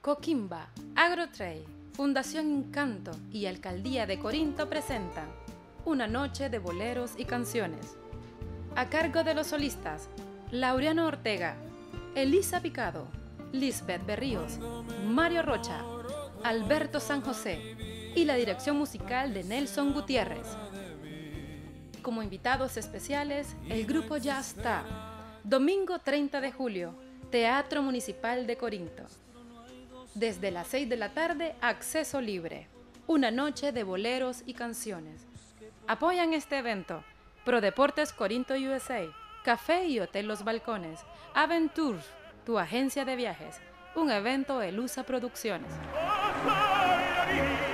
Coquimba, Agrotrade, Fundación Encanto y Alcaldía de Corinto presentan Una noche de boleros y canciones. A cargo de los solistas Laureano Ortega, Elisa Picado, Lisbeth Berríos, Mario Rocha, Alberto San José y la dirección musical de Nelson Gutiérrez. Como invitados especiales, el grupo Ya Está. Domingo 30 de julio, Teatro Municipal de Corinto. Desde las 6 de la tarde, acceso libre. Una noche de boleros y canciones. Apoyan este evento Prodeportes Corinto USA, Café y Hotel Los Balcones, Aventure, tu agencia de viajes, un evento Elusa Producciones.